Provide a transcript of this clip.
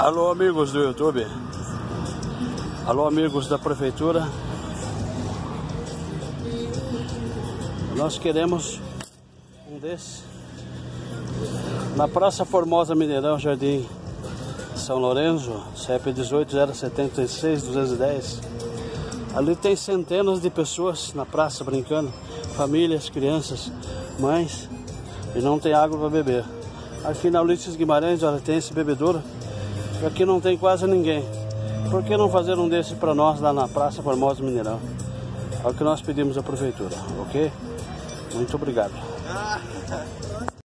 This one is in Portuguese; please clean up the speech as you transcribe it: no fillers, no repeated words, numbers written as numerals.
Alô, amigos do YouTube. Alô, amigos da prefeitura. Nós queremos um desses na Praça Formosa Mineirão, Jardim São Lourenço, CEP 18076210. Ali tem centenas de pessoas na praça brincando, famílias, crianças, mães, e não tem água para beber. Aqui na Ulisses Guimarães, olha, tem esse bebedouro, e aqui não tem quase ninguém. Por que não fazer um desses para nós lá na Praça Formosa Mineirão? É o que nós pedimos à prefeitura, ok? Muito obrigado.